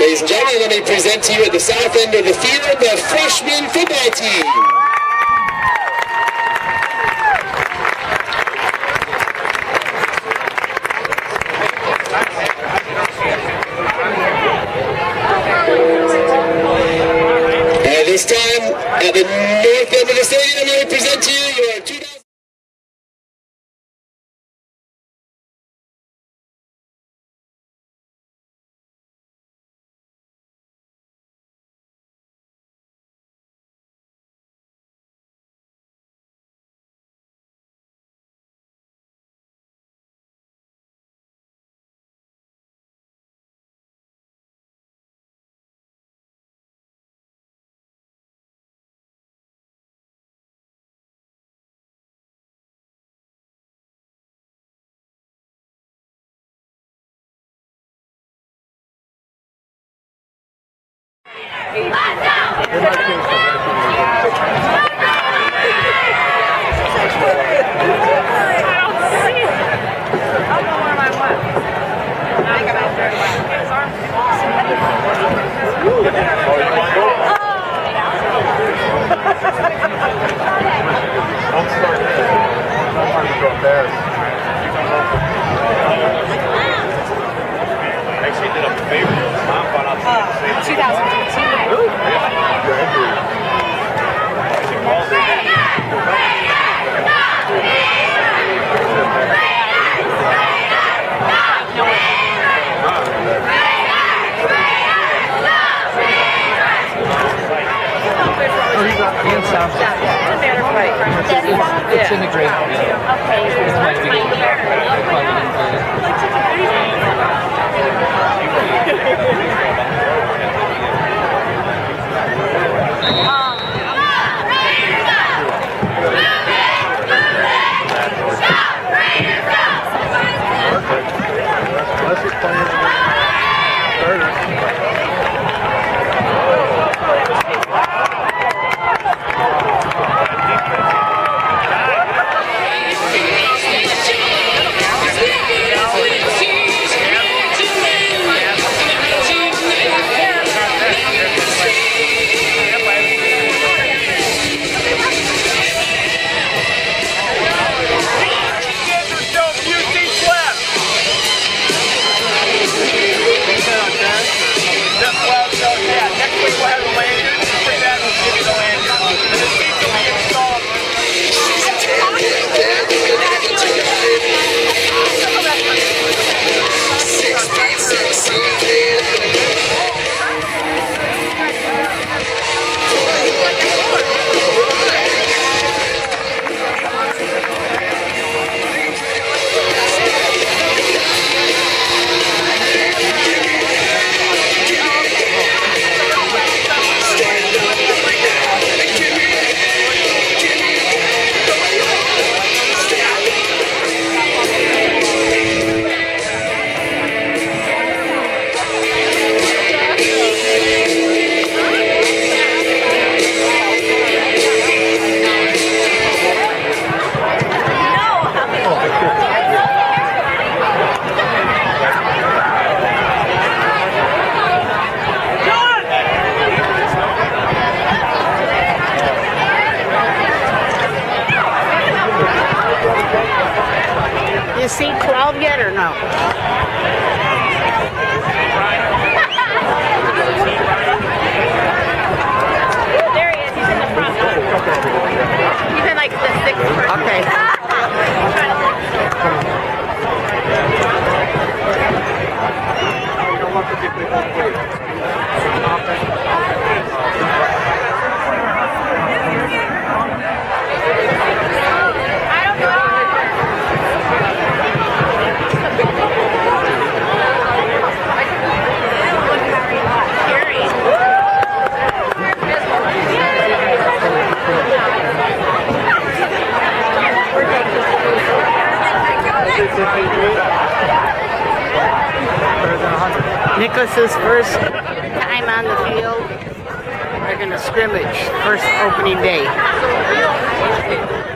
ladies and gentlemen, let me present to you at the south end of the field the freshman football team. At this time, at the north end of the stadium, let me present to you your 2000. It's in the grade. You see 12 yet or no? There he is. He's in the front. He's in like the sixth person. Okay. Nicholas's first time on the field. They're going to scrimmage first opening day.